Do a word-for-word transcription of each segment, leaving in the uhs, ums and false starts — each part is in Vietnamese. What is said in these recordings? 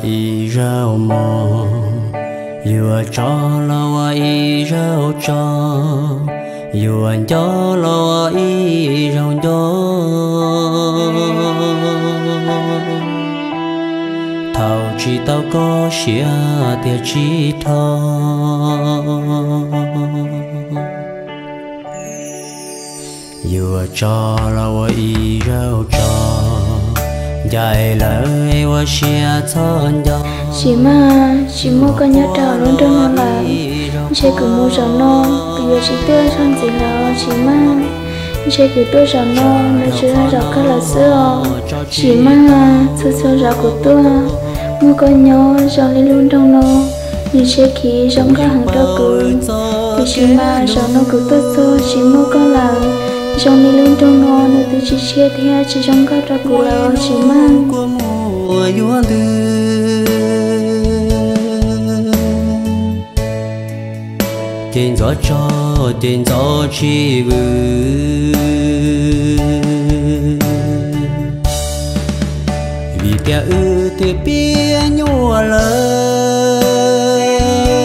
y rau mò yêu cho lo y rau cho yêu anh cho lo y rau cho thầu chỉ tao có xia thì chỉ thôi yêu cho lo y rau cho dài lời wa xia thon cho chị mà chị mua con nhớ trò luôn trong nó là chị cứ mua trò non bây giờ chị tươi son gì là chị mà chị cứ tôi trò non nếu chị ra trò các là sữa chị mà sữa sữa trò của tôi mua con nhớ trò lên luôn trong nó như chị khi trong các hàng trò cứ thì chị mà trò nó cứ tôi thôi chị mua con là trong đi luôn trong nó nếu tôi chỉ chia theo chỉ trong các trò cứ là chị mà trên gió cho trên gió chi vư vì tia ư tia bia nhua lời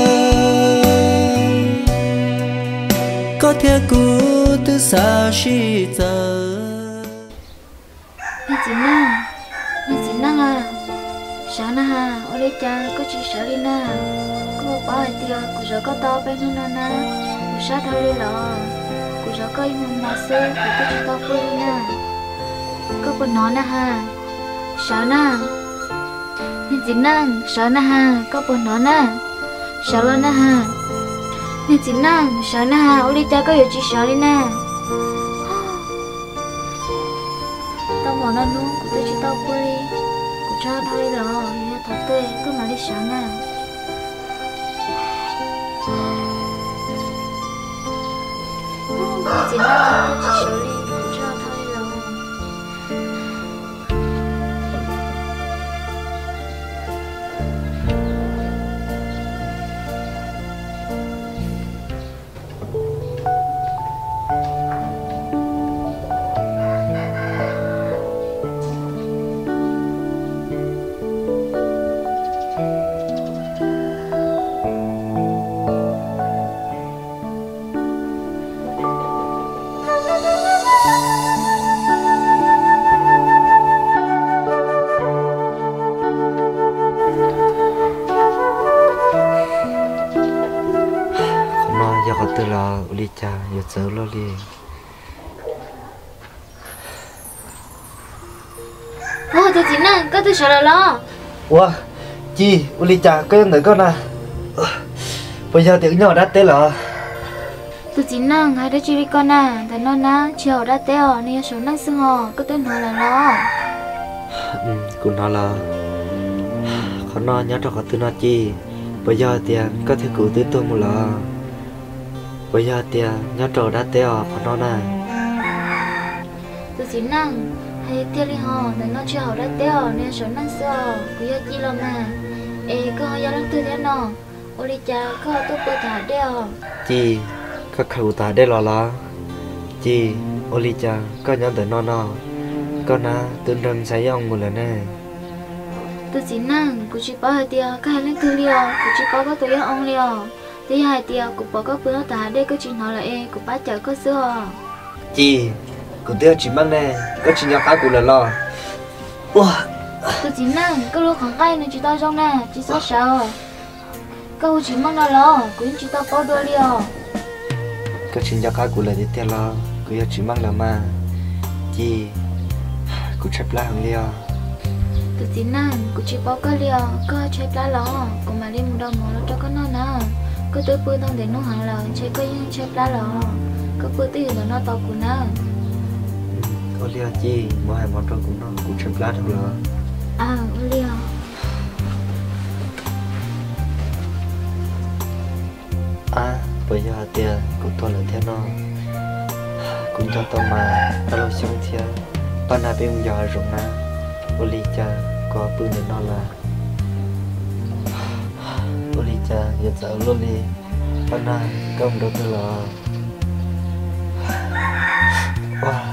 có thể cũ từ xa xí giờ nè chị năng nè chị năng à sao nè ha ở đây cha có chị sợ đi nè có bảo ai tia cụ giờ có to bên nó nè cụ sát thôi đi lọ cụ giờ có im mà xe cụ có chị to vui nè có phần nói nè ha sao nè nè chị năng sao nè ha có phần nói nè sao luôn nè ha nè chị năng sao nè ha ở đây cha có hiểu chị sợ đi nè tao muốn nó luôn cụ tôi chị to vui đi cụ cho thôi lọ thật tươi cứ mà đi sợ nè chỉ là tôi chỉ xử lý cho thôi rồi từ là đi cha giờ sớm lo đi ô tôi chỉ nè có tôi sợ là lo ủa chi đi cha có nhân tử con à bây giờ tiếng nhỏ đã té là tôi chỉ nè hai đứa chị đi con à thằng nó ná chiều đã té ở nên số năng xương hò có tên họ là lo ừ cũng nói là khó nói nhớ cho họ từ nó chi bây giờ tiền có thể cứu tới tôi một lần bây giờ tiền nhớ trò đã té ở khó nói này tôi chỉ năng hay tiếc đi hò thằng nó chiều đã té ở nên số năng xương cứ giờ chi lo mà ê có họ giờ đang tư thế nào ô đi cha có tôi bơi thả đeo chi các khẩu ta đây là là chi ô đi cha có nhớ tới nó nó con à tương đương say ông một lần này tôi chỉ năng cô chỉ bảo hai tia cái hai lên tư liều cô chỉ bảo có tôi ông liều thứ hai tia cô bảo có bữa ta đây có chuyện nói là e cô bắt chở có sữa chi cô tiêu chỉ mang này có chuyện nhỏ khác cô là lo ủa tôi chỉ năng cái lúc khoảng cây này chỉ tao trong nè chỉ sợ sợ câu chỉ mang nó lo cô chỉ tao bảo đôi liều có chuyện nhỏ khác cô là đi theo lo cô chỉ mang là mà chi cô chấp lá hàng liều tôi chỉ năng cô chỉ bảo cái liều có chơi lá lo cô mà đi mua đâu mua nó cho có nó nè có tôi bơi tao để nó hàng là chơi có những chơi lá lo có bơi tới giờ nó tao cô nè có liều chi mua hai món trong cũng nó cũng chấp lá được rồi à liều à bây giờ tiền cũng tôi là theo nó cũng cho tôi mà tao lo xong theo ban nay bên giờ rồi na ô li cha có bưng để nó là ô li cha giờ sợ luôn đi ban nay công đâu tôi là wow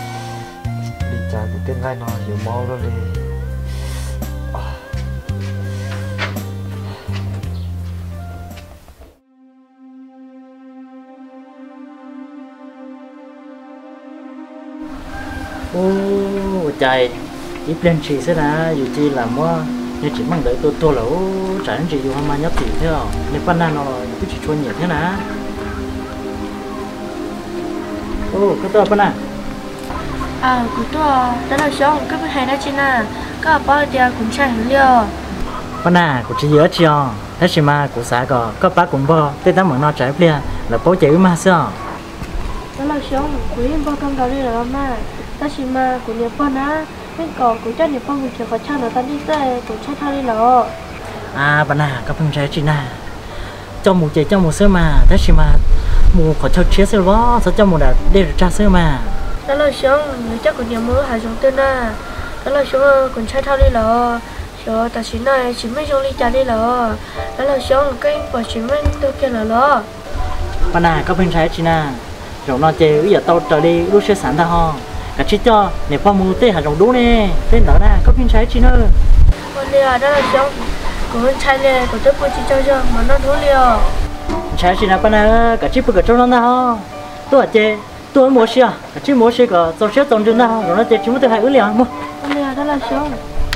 đi cha cũng tiếng ngay nó nhiều máu luôn đi ô trời ít lên chỉ sẽ là dù chi là mua nhưng chỉ mang đợi tôi tôi là ô trả đến chỉ dù mà nhấp tiền thế à nên ban nào nó cứ chỉ chua nhiều thế nào ô cái tôi ban nào à cũng tôi đó là xong cái bên này đó chị nè có bao giờ cũng chạy liều ban nào cũng chỉ nhớ chi à thế chỉ mà cũng xả có có bác cũng bao tới tao mở nó trái bia là bố chạy mà sao đó là xong cũng yên bao công đầu đi rồi mà đó chỉ mà cũng nhiều bao á cái cỏ cũng cho nhiều bao người chờ có cha nó ta đi tới cũng chạy thao đi rồi à ban nào có phong trái chị nè trong một chạy trong một sớm mà thế chỉ mà mù có cho chia sớm đó sao trong một đã để ra sớm mà đó là xong người chắc cũng nhiều mưa hải giống tên à đó là xong cũng chạy thao đi rồi rồi ta chỉ này chỉ mấy trong đi trả đi rồi đó là xong cái bỏ chỉ mấy tôi kia là lo ban nào có phong trái chị nè rồi nó chơi bây giờ tao trở đi lúc sẽ sẵn ta ho cả chỉ cho nếu qua mua tê hạt rồng đú nè tên đó nè có phong trái chị nữa con liều đó là xong cũng chạy liều cũng tôi chỉ cho cho mà nó thua liều trái chị nào ban nào cả chỉ bự cả trong nó ho tôi ở chơi tôi mua xe cả chỉ mua xe cả tao xe tông trên đó rồi nó chơi chúng tôi hay ứ liền mua con liều đó là xong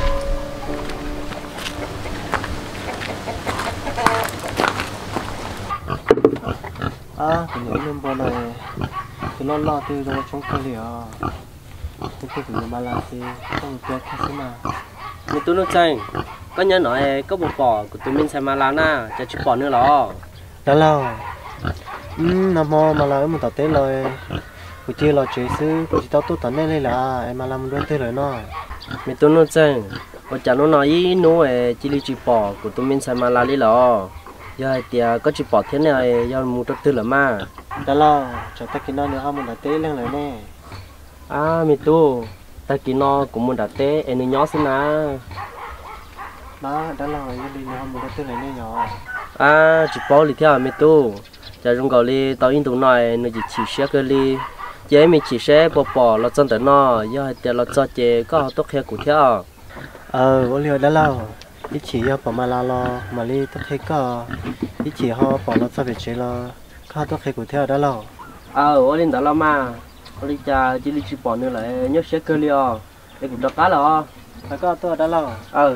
à cái những năm bữa này cái lo lo từ rồi trong cái liều tôi cứ phải mà làm gì không biết cái gì mà mình tôi nói rằng có nhớ nói có một bò của tụi mình xem mà làm na cho chụp bò nữa lo đó là um nằm mò mà là một tao tên rồi của chị là chị sư của chị tao tốt tận này là em mà làm đôi tên rồi nó mình tôi nói rằng ở chả nó nói ý nó chỉ đi chụp bò của tụi mình xem mà làm đi lo giờ thì có chụp bò thế này giờ mua trâu tư là mà đó là cho ta cái nó nữa không một tên lên rồi nè à mình tu ta kia nó cũng muốn đặt té em nhỏ xin à đó đó là người đi nó một tên này nè nhỏ à chụp bò đi theo mình tu giờ trong cầu đi tao in tụ này nó chỉ chỉ xe cái đi chế mình chỉ xe bò bò nó chân tới nó giờ thì nó cho chế có tốt khe của theo ờ vô liều đó là ít chỉ cho bỏ mà la lo mà đi tốt khe có ít chỉ họ bỏ nó cho về chế lo có tốt khe của theo đó là ờ ở lên đó là mà ở đi cha chỉ đi chụp bò nữa lại nhớ xe cái đi à để cũng được cá là phải có tôi đó là ờ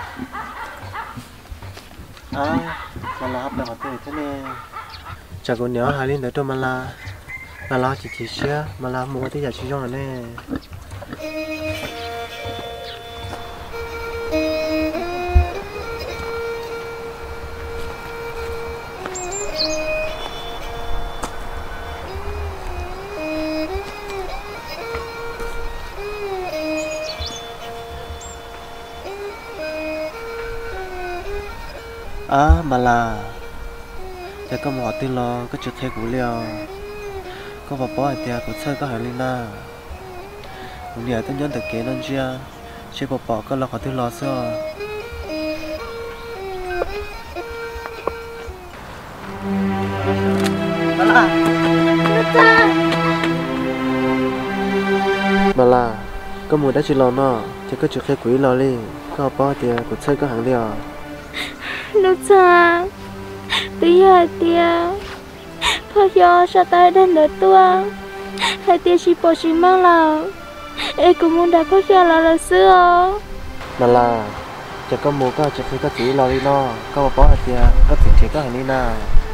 à mà là học được học từ thế này chả có nhớ hai linh tới cho mà là mà là chỉ chỉ xe mà là mua cái giờ chỉ cho này à mà là giờ có một tin lo có chút thay cũ liều có bà bỏ thì có chơi có hải linh na một điều tôi nhớ được kế nên chưa chỉ bà bỏ có lo có tin lo sao đó là mà là có một đã chỉ lo nó thì có chút thay cũ lo đi có bỏ thì có chơi có hàng liều nó cha bây giờ tia phải cho sao tay đến đợt tua hai tia chỉ bỏ chỉ mang là em cũng muốn đặt phải cho là là xưa mà là chỉ có một cái chỉ có chỉ lo đi nó có bỏ thì có thể chỉ có hàng đi nào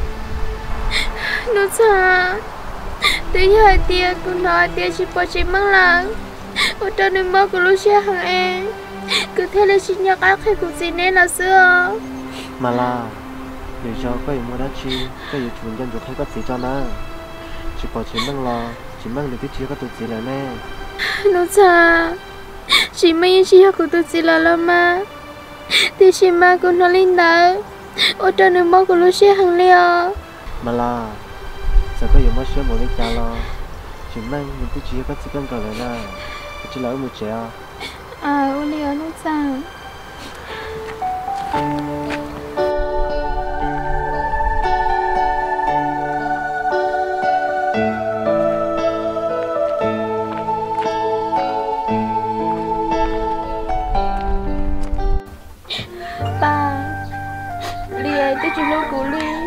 nó cha bây giờ tia cũng nói tia chỉ bỏ chỉ mang là ở trong nơi mơ của Lucia hàng em cứ thế là sinh nhật ác hay cũng gì nên là xưa mà là để cho có gì mua đã chi có gì chuẩn dân được hay có gì cho nó chỉ bỏ chỉ mang lo chỉ mang được cái chi có tụt gì là nè nó cha chỉ mấy chi học của tôi chỉ là lo mà thì chỉ mà của nó linh đó ở trong nơi mơ của Lucia hàng liều mà là giờ có gì mua sữa một lít trà lo chỉ mang những cái chi có gì cần cần là nè chỉ là một trẻ à ô liều nó cha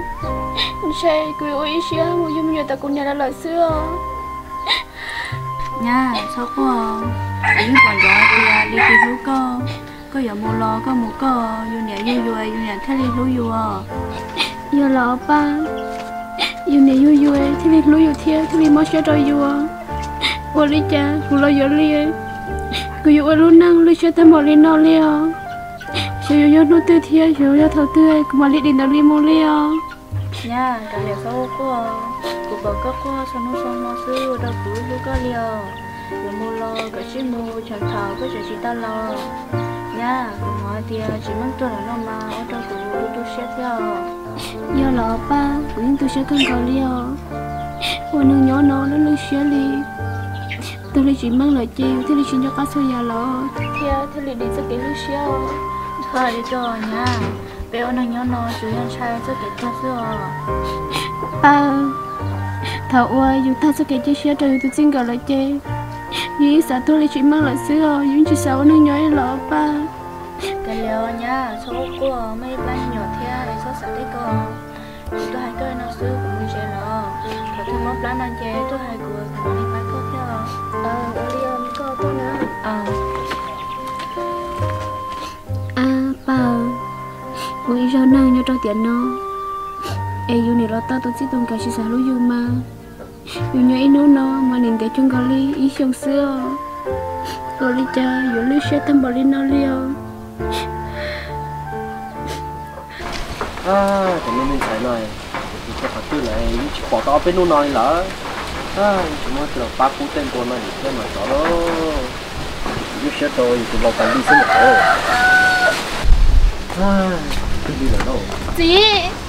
xe cứ ôi xia mua dùng nhiều ta cũng nhà là xưa nha sao cô những còn giỏi thì đi đi lú cơ có giờ mua lo có mua cơ dù nhẹ dù dù dù nhẹ thế đi lú dù giờ lo ba dù nhẹ dù dù thế đi lú dù thiệt thế đi mua xe rồi dù ô đi cha cô lo giờ liền cô dù luôn năng luôn xe tham bảo lên nó liền xe dù dù nó tươi thiệt dù dù thầu tươi cô mà đi đến đó đi mua liền nha cả nhà sao cô cô bảo các cô sao nó sao nó xưa đâu cứ lúc có liều rồi mua lo cái gì mua chẳng thảo cái gì ta lo nha rồi nói thì chỉ mang tôi là nó mà ở trong tủ tôi sẽ theo giờ lo ba cũng tôi sẽ cần có liều cô nương nhỏ nó nó lưu sẽ đi tôi lấy chỉ mang lời chiều thì lấy chỉ cho các số nhà lo theo theo lấy đi sẽ cái lưu sẽ thôi đi cho nha bé ông nương nhỏ nó chủ nhân trai sẽ cái cho xưa à thảo ơi dù ta sẽ cái chia sẻ rồi tôi xin gọi lại chơi vì sao tôi lại chuyện mang lại xưa rồi nhưng chỉ sao nó nhói lọ ba cái liều nha số của mấy bạn nhỏ theo để số sạch đấy cô tôi hay coi nó xưa cũng như vậy lọ rồi tôi móc lá ăn chơi tôi hay cười còn đi phải có theo ờ ở đi ôm cô tôi nữa ờ à ba ôi sao năng như trong tiền nó ai yêu này lo ta tôi chỉ tôn cả sự sao yêu mà yêu nhớ nó nó mà nhìn thấy chúng gọi đi ý xong xưa gọi đi cha yêu lưu sẽ tâm bảo đi nó liều à thì nên mình phải nói thì cho họ tư lại chỉ bỏ tao bênนู่นnói là à chúng nó từ ba phút tên của mình nên mà đó đó yêu sẽ tôi thì vào cần đi xem một chỗ à đi là đâu chị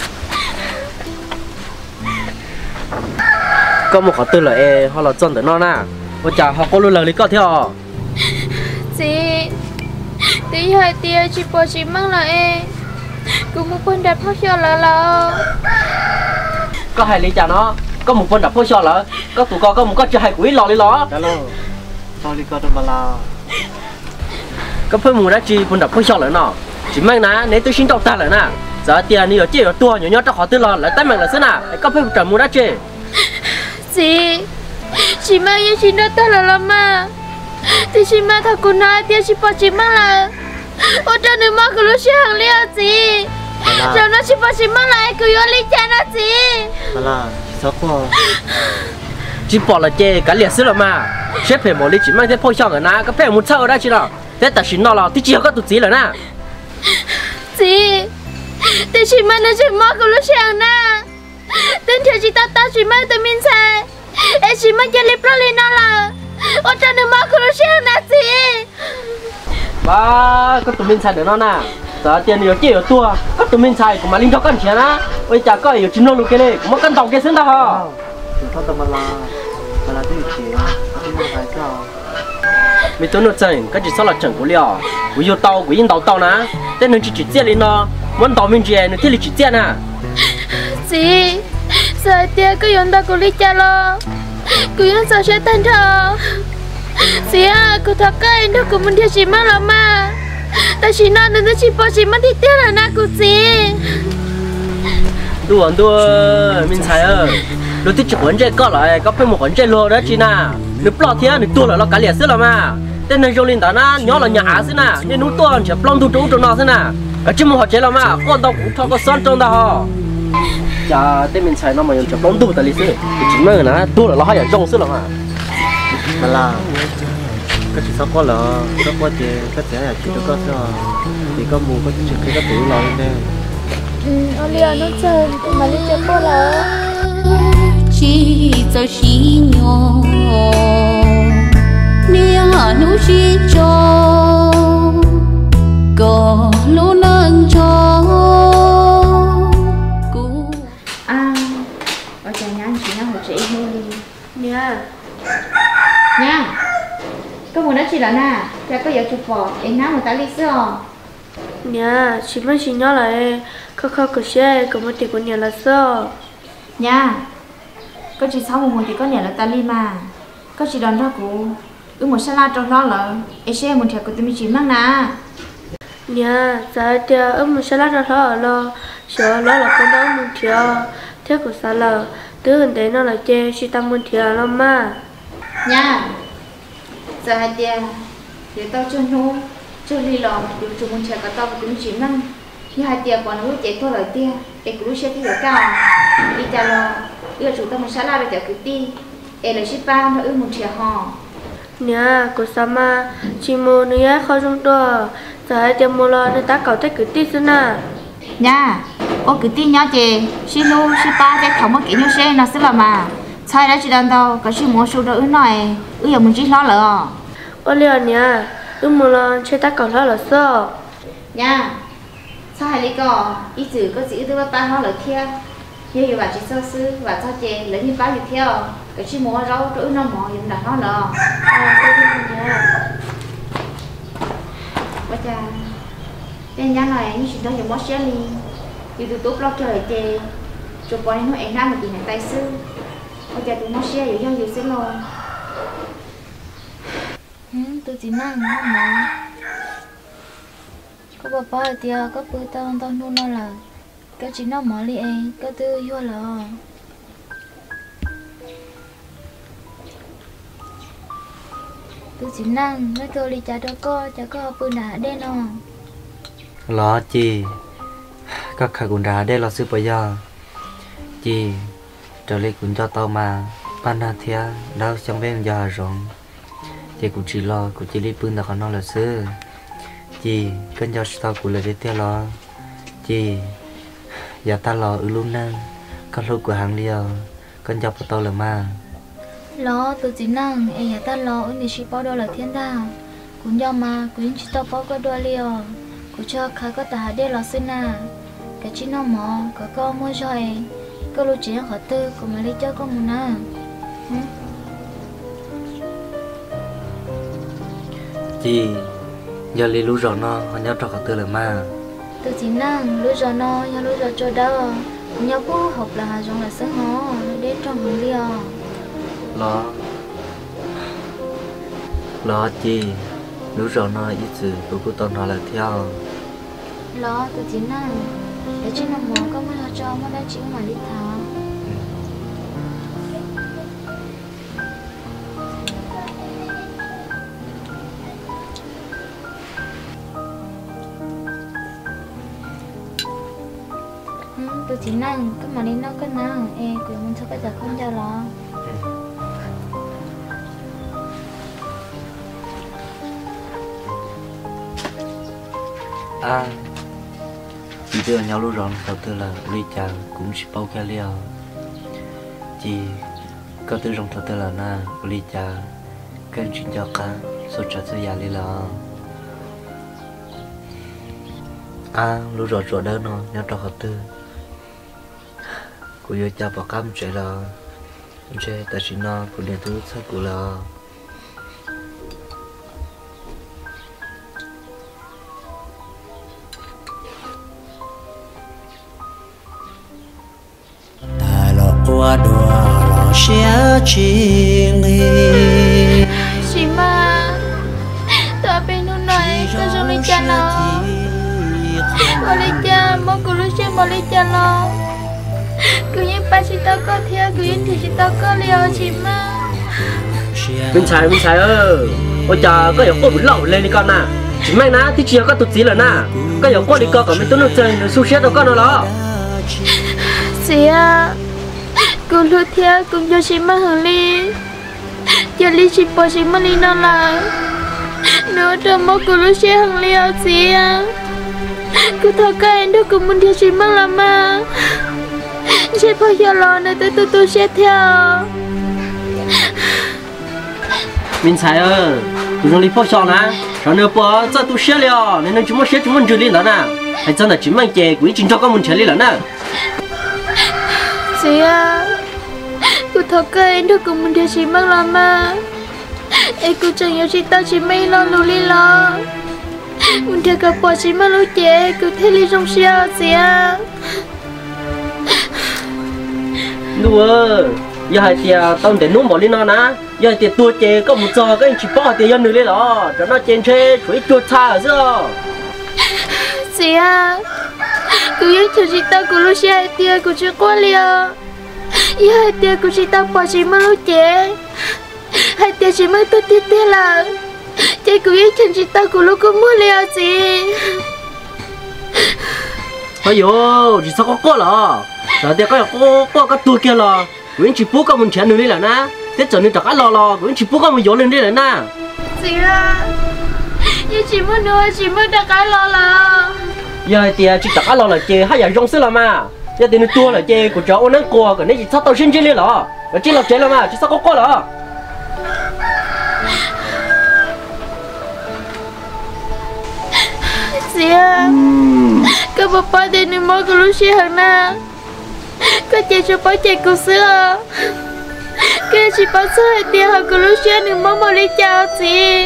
có một họ tư là e họ là chân tới nó nè ôi chà họ có luôn lời lý có theo chị tí hai tia chị bỏ chị mang là e cũng một phần đặt phát cho là là có hai lý chả nó có một phần đặt phô cho là có tụi con có một cái hai quý lò lý ló đó luôn sao đi coi đâu mà la có phải một đã chi phần đặt phô cho là nó chỉ mang ná nếu tôi xin đọc ta là nè giờ tiền nhiều chi ở tua nhiều nhớ cho họ tư lò lại tay mình là thế nào có phải trả một đã chi chị chị mang như chị nói ta là làm mà thì chị mang thằng cô nói tia chị bỏ chị mang là ở trong này mà cứ lúc hàng liêu chị rồi nó chị bỏ chị mang lại cứ vô lý cha nó chị mà là sao cô chỉ bỏ là chê cả liệt xứ rồi mà sếp phải một lý chỉ mang theo phô cho người na có phải một sao đó chứ nào thế ta xin nó là thì chỉ có tụt gì rồi nè chị thì chị mang nó chị mang cứ lúc hàng na tên theo chị ta ta chị mang từ mình sai em chị mang cho lip lên nó là ở trong này mà cứ lúc hàng na chị ba có tụi mình xài được nó nè giờ tiền nhiều chỉ ở tua có tụi mình xài cũng mà linh cho con钱á ôi chả có nhiều chín lô luôn cái này cũng có cân tổng cái xứng ta hả sao tao mà la mà là cái gì cái gì phải sao mình tôi nói chân cái chỉ sao là chân của liao của yêu tàu của yên tàu tàu nè tên nên chỉ chỉ tiền lên nó muốn tàu mình chỉ nên thiết chỉ tiền à chị giờ tiền cứ dùng tao của lý cha lo cứ dùng sao sẽ thành thờ chị à cứ thật cái nó của mình theo chị mang là mà ta chỉ nói nên chị bỏ chị mang thì tiếc là na của chị đùa đùa mình xài ơ đôi tí chỉ quấn chơi có lại có phải một quấn chơi lô đó chị nà nếu bỏ thế nếu tua là nó cả liệt xứ là mà tên này linh ta na nhỏ là nhà xứ nà nên nút tua chỉ plong tu trú trong nó xứ nà cái chim họ chơi là mà con tao cũng cho có son trong đó chả tên mình xài nó mà chỉ plong tu tại liệt xứ chỉ mới là tua là nó hay ở trong xứ là mà mà là cái chỉ sao có là có qua thì cái trẻ là chỉ có sao thì có mù có chỉ cái cái tuổi lo lên đây ừ Olio nó chơi mà đi chơi cô là chỉ cho xí nhỏ nia nó chỉ cho có lũ nâng cho cú à ở nhà nhà chị nhau chị hơn nha nha có muốn nói chị là nè cha có giờ chụp phò em nói người ta lý sao nha chị mới chị nhớ lại khó khó cứ xe có một tiền của nhà là sao nha có chị sáu một thì có nhà là ta li mà có chị đón ra cụ ư một salad trong đó là em xe một thẻ của tụi mình chỉ mang nè nha giờ thì ư một salad trong đó là sợ đó là con đó một thẻ thế của salad từ gần đấy nó là chê chị ta một thẻ lắm mà nha giờ hai tia để tao cho nó cho đi lò được chúng mình sẽ có tao cũng chỉ năng khi hai tia còn lúc chạy thôi lời tia để cứ xe cái cao đi cha lo đưa chúng ta một sáng ra để cứ ti em là ship ba nó ư một chiếc hò nè cô sama chỉ mua nữa không trong đó giờ hai tia mua lo nên ta cầu tới cứ ti xí nè nha ô cứ ti nhá chị ship lu ship ba để không có kỹ như xe nó sẽ là mà sai đó chỉ đang đâu có chỉ mua số đó ư này ư giờ mình chỉ lo lỡ ô liền nè ư mua lo chơi ta cầu lo là sao nha sao hai lý cò ý chữ có chữ thứ ba nó là kia như vậy bà chỉ sơ sư và sao chè lấy như ba được theo cái chi mua rau trữ nó mỏ dùng đặt nó lờ quá cha tên nhà này như chuyện đó dùng món xé li từ từ tốt lo trời chè chụp bọn nó em nam một gì này tay sư quá cha tụi món xé dùng nhau dùng xé lo tôi chỉ mang nó mà có bà ba thì có bữa tao tao nuôi nó là cái chỉ nó mở li ấy cái tư vô là tôi chỉ năng nói tôi đi trả cho co trả co bữa đã đen nó lo chi các khả cũng đã đây là sự bây giờ chi trở lại cũng cho tao mà ban na thia đau trong bên giờ rồi thì cũng chỉ lo cũng chỉ đi bưng là con nó là sư chị cơn gió sau của lời tiếp lo chị giờ ta lo ở luôn nè con lúc của hàng liều cơn gió của tôi là mà lo tôi chỉ năng em giờ ta lo ở nơi bao đô là thiên đàng cũng do mà cũng chỉ tao bao cái đô liều cũng cho khai có ta để lo xin à cái chỉ nó mỏ có con mua rồi có lúc chuyện họ tư cũng mà đi cho con muốn à chị giờ lấy lúa rồi nó họ nhớ cho cả tư là mà tôi chỉ năng lúa rồi nó nhớ lúa rồi cho đâu nhớ bố học là giống là sớm họ để trong hướng đi à lo lo chị lúa rồi nó ít sự của cô tôi nó là theo lo tôi chỉ năng để trên năm mùa có mới cho mới đã chịu mà đi thảo tôi chỉ năng cái mà đi nó cái nào em cũng muốn cho cái giờ không cho lo à chị đưa nhau lúc rồi đầu tư là ly trà cũng chỉ bao cái liều chị có tư trong đầu tư là na ly trà kênh chuyện cho cả số trả số già đi là à lúc rồi rồi đó nó nhau trong đầu tư cô yêu cha bảo cam chuyện là chuyện ta chỉ nói cô điện thứ sao cô là ta lo qua đùa lo xé chuyện đi chị mà ta bênนู้นหน่อยก็จะลิจาเนาะมาลิจามากูรู้ใช่มาลิจาเนาะcứ như ba chị tao có theo cứ như thì chị tao có liều chị mà mình xài mình xài ơ ôi trời có hiểu có bún lẩu lên đi con nè chỉ mang ná thì chia có tụt gì là nè có hiểu có đi con còn mấy tôi nó chơi nó su xét đâu con nào đó chị à cứ lôi theo cũng cho chị mà hưởng ly cho ly chị bỏ chị mà ly nó là nữa cho mỗi cứ lôi xe hưởng liều chị à cứ thao cái anh đó cũng muốn theo chị mà làm mà sẽ bao giờ lo nữa tới tôi tôi sẽ theo mình xài ơ tụi nó đi phố chọn nè rồi nếu bỏ cho tôi xét liền nên chúng nó xét chúng mình chưa lên đó nè hay真係只mang借鬼進咗個門出嚟啦呢？ chị à cô thọ cái anh đó cũng muốn theo chị mang làm mà em cô chẳng yêu chị tao chỉ mấy lo lù li lo muốn theo cả bỏ chị mang lú chế cô theo li trong xe chị à Đùa, giờ hai tia tao để nuông bỏ lên nó nè, giờ tia tua chè có một trò cái chỉ bỏ tia dân nữa lên đó, cho nó chèn chê, chuối chuột xa ở giữa. Chị à, cô yêu cho chị tao cô lúc xe hai tia cô chưa qua liều, giờ hai tia cô chị tao bỏ chị mà lúc chế, hai tia chỉ mới tôi tia tia là chị cứ biết chân chị ta của lúc có mua liều gì ôi yo chỉ sao có có là rồi tia có có có cái tua kia là quyển chỉ bố có mình chén nữa đi là na thế cho nên tất cả lo lo quyển chỉ bố có mình dỗ lên đi là na chị à chị chỉ muốn nuôi chỉ muốn tất cả lo là giờ tia chỉ tất cả lo là chị hay là rong xứ là mà giờ tia nó tua là chị của cháu ôn nắng qua cái này chỉ sao tao xin trên đi là và chỉ là chị là mà chỉ sao có có là chị à các bà ba đây nên mua cái lúc xí hàng na các chị cho bố chị cô xưa các chị bố xưa hay tiền hàng cái lúc xí nên mua một ly cháo chị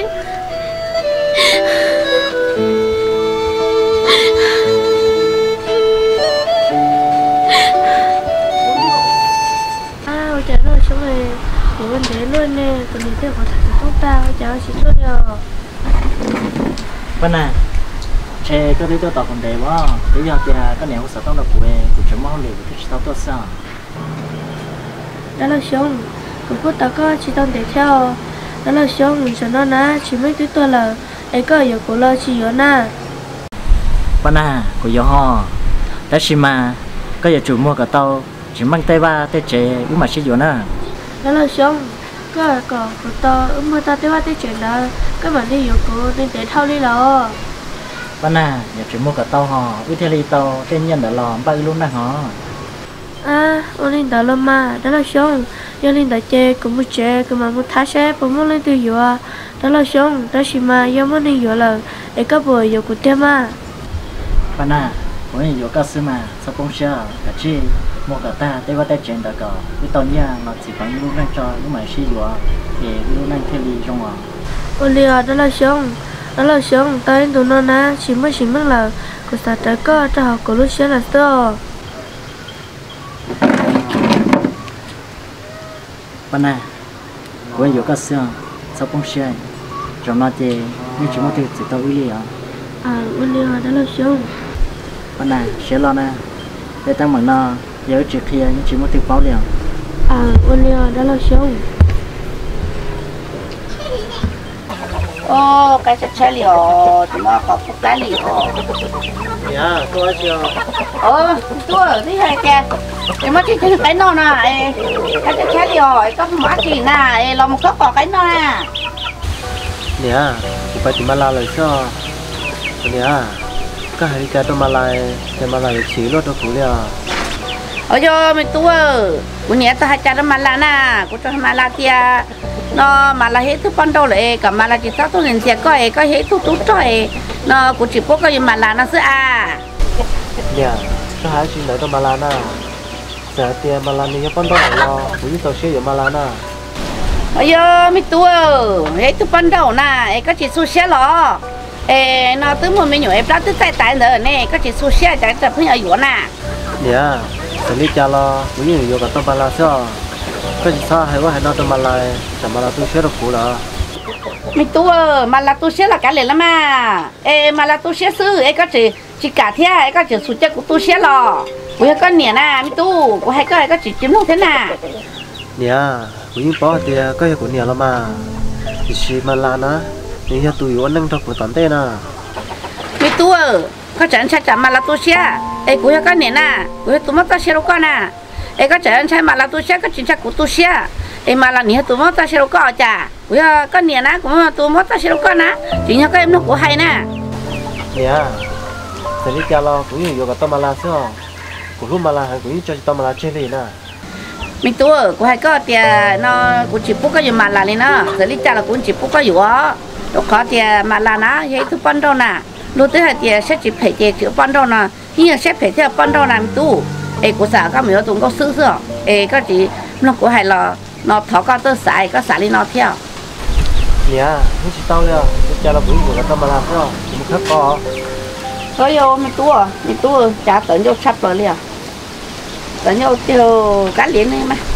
à ôi trời ơi chúng mày của vấn đề luôn nè còn nhìn thấy có thật tốt tao cháu chỉ thôi rồi bên này che cái đấy tôi tao còn đẹp quá bây giờ thì cái này không sợ tao là của em của chúng mau liền cái tao tốt sao đó là xong cũng có tao có chỉ tao để theo đó là xong mình sợ nó nè chỉ mấy cái tôi là ấy có giờ của lo chỉ ở nè bên này của gió ho đó chỉ mà cái giờ chủ mua cả tao chỉ mang tay ba tay chế cũng mà chỉ gió nè đó là xong cái còn của tao mua tao tới ba tới chuyện đó cái mà đi giờ của nên để thao đi lo bên này giờ chủ mua cả tao ho với theo đi tao trên nhân đã lò ba luôn nè ho à ôn lên tao lo mà đó là xong giờ lên tao chơi cũng muốn chơi cũng mà muốn thả xe cũng muốn lên từ giờ đó là xong đó chỉ mà giờ muốn đi giờ là ấy có buổi giờ của tiêm mà bên này của những gió cao su mà sao không sao cả chi mua cả ta tay ba tay chế đã có với tao nha nó chỉ có những lúc đang cho lúc mà chỉ gió thì lúc đang theo đi trong à ôn liền đó là xong đó là xong tới tụi nó nè chỉ mới chỉ mới là của sao tới có cho học của lúc xưa là sao bên này của những gió cao su sao không sao trong nó thì như chỉ một thứ chỉ tao uy lý à à ôn liền đó là xong bên này sẽ lo nè để tăng bằng nó giờ chỉ khi như chỉ một thứ báo liền à ôn liền đó là xong ô cái chất chế liều thì mà có phục cái liều dạ tôi chưa ờ tôi đi hay kìa thì mà chỉ cái nó nè cái chất chế liều có má chỉ nè làm một số có cái nó nè nè phải tìm mà làm lời sao nè cái hai cái tôi mà lại thì mà lại chỉ lót đâu cũng được ở cho mình tôi của nhẹ tôi hai cha nó mà là nè của cho mà là kia nó mà là hết thuốc ban đầu lại cả mà là chỉ sao tôi liền thiệt coi có hết thuốc tốt rồi nó cũng chỉ có cái mà là nó sẽ à dạ cái hai chuyện đấy tôi mà làm nè giờ tiền mà làm thì ban đầu lo cũng như tao sẽ dùng mà làm nè ôi yo mình tôi hết thuốc ban đầu nè có chỉ số xe lo ê nó từ một mình nhỏ em đã từ tại tại nữa nè có chỉ số xe chạy tập hơi nhỏ nè dạ xử lý cho lo cũng như dùng cả tôi mà làm sao cái gì sao hay quá hay nó tôi mà lạiแต่mà là tôi sẽ được phụ là mình tôi mà là tôi sẽ là cái này lắm mà ê mà là tôi sẽ xử ê có chỉ chỉ cả thế ê có chỉ số chất của tôi sẽ lo của hai con nhỉ nè mình tôi của hai con có chỉ chiếm luôn thế nè nhỉ cũng như bỏ thì có gì của nhỉ lắm mà chỉ mà là nó thì hiện tụi nó nâng trong của tận thế nè mình tôi có chẳng chắc chắn mà là tôi sẽ ê của hai con nhỉ nè của tôi mất ta sẽ đâu con nè ê có chẳng chắc mà là tôi sẽ có chính xác của tôi sẽ em mà là nhỉ tụi nó ta sẽ đâu có chả bây giờ con nhỉ nè cũng tụi nó ta sẽ đâu có nè chỉ nhớ các em nó của hay nè nhỉ xử lý cho lo cũng như dùng cả tôi mà làm sao của lúc mà làm cũng như cho tôi mà làm chơi gì nè mình tôi của hai con thì nó cũng chỉ bút cái gì mà là này nó xử lý cha là cũng chỉ bút cái gì đó lúc khó thì mà là nó vậy thứ ban đầu nè lúc thứ hai thì sẽ chỉ phải thì chữ ban đầu nè nhưng sẽ phải theo ban đầu làm tu ê của xã các mình tụi có xử sửa ê có chỉ nó của hai là nó thọ có tới xài có xài đi nó theo nhỉ không chỉ tao nữa cho là cũng dùng cả tôi mà làm sao cũng khác có rồi vô mình tua mình tua trả tận vô sắp rồi liền tận vô tiêu cá liền này mà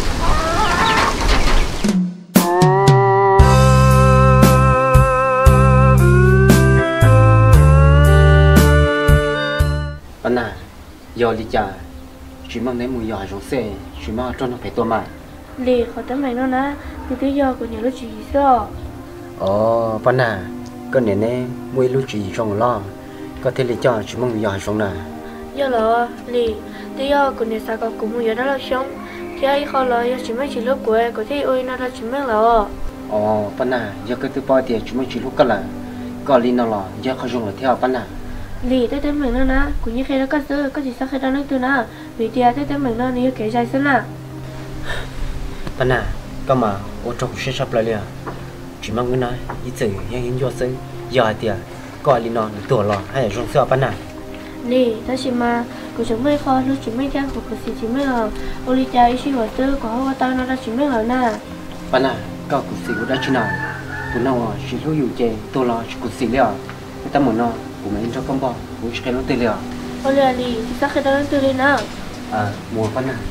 anh à giờ đi chơi chỉ mang đến mùi giò trong xe chỉ mang cho nó phải tua mà lì họ tấm mày nó ná thì tự do của nhà lúc chỉ sao ồ bạn à con này nè mua lúc chỉ trong lo có thể lấy cho chúng mình giờ trong nè giờ là lì tự do của nhà sao có cùng một giờ đó là sống thì ai họ là chỉ mấy chỉ lúc của có thể ôi nó là chỉ mấy là ồ bạn à giờ cái thứ bao tiền chúng mình chỉ lúc cái là có lý nào là giờ không dùng là theo bạn à lì tới tới mình nó ná cũng như khi nó có sữa có gì sao khi đó nó từ ná vì thì tới tới mình nó như kể dài xưa nè bạn à có mà ô trong sẽ sắp lại liền chỉ mong cái nói ý tưởng yang hình do sinh giờ thì coi lý non tuổi lò hay là trong sữa bạn à lì ta chỉ mà của chúng mấy kho lúc chúng mấy trang của của chị chúng mấy là oli trái chỉ vào tư có hoa tao nó ra chúng mấy là nè bạn à có của chị cũng đã chưa nào tụi nó chỉ lúcอยู่chơi tôi lo của chị liền người ta muốn nó của mình cho con bò của cái nó tươi liền oli lì thì sao khi đó nó tươi lên nè à mùa bạn à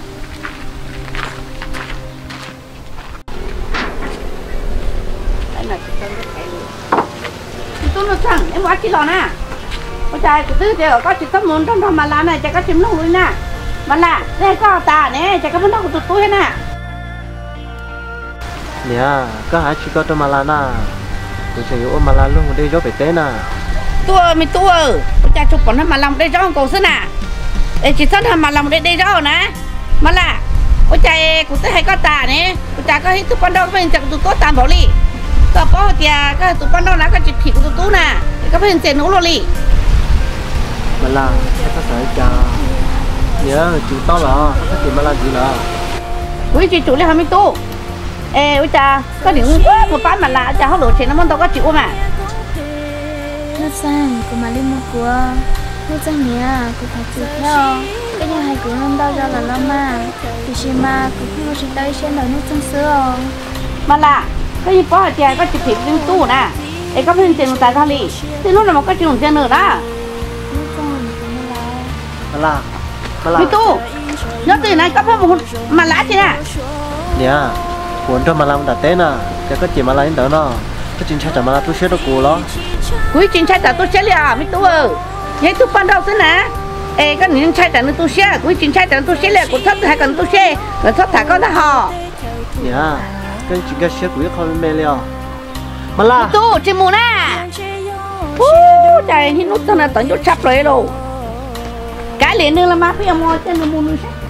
tôi nó chẳng em quá chỉ lo nè con trai của tôi thì có chỉ tấm muốn trong trong mà lá này chỉ có chim lông luôn nè mà là đây có tà nè chỉ có vấn đề của tụi tôi nè nè có hả chỉ có trong mà lá nè tôi sẽ yêu mà lá luôn đi cho phải té nè tôi mình tôi con trai chụp còn mà làm đây cho cầu xin nè để chỉ thân mà làm đây đây cho nè mà là con trai của tôi hay có tà nè con trai có hết tụi con đâu bên chẳng tụi tôi tàn bỏ đi có bao tiền cái tụi con đâu là cái chỉ thịt của tụi tôi nè có phải tiền nấu luôn đi mà là có thể cho nhớ chú to là có thể mà là gì là quý chị chủ lên hai mươi tu ê ôi cha có điểm một bán mà là cha không đổi tiền nó muốn tao có chịu mà nó sang của mà lên một của nó sang nhà của phải chịu theo cái nhà hai của nó đau ra là lo mà thì chỉ mà của không chỉ đây xem đời nó sang sữa mà là cái gì bỏ tiền có chỉ thịt lên tu nè ê có phải tiền tài ra đi thì lúc nào mà có chịu tiền nữa đó mà là mà là mi tu nhớ từ này có phải một mà lá chứ nè nè cuốn cho mà làm đặt té nè cho có chỉ mà lấy đó nó cái chính sách mà là tôi sẽ đâu cù đó quý chính sách là tôi sẽ liền mi tu ơi vậy tôi ban đầu thế nè ê cái chính sách là tôi sẽ quý chính sách là tôi sẽ liền của thấp hay cần tôi sẽ là thấp thả con nó hò nè cái chính cái sẽ quý không mê liao mà là mi tu chỉ muốn nè ú trời thì nút thằng này tận chỗ sắp rồi đâu cái liền nữa là má phải mua cho nó mua nữa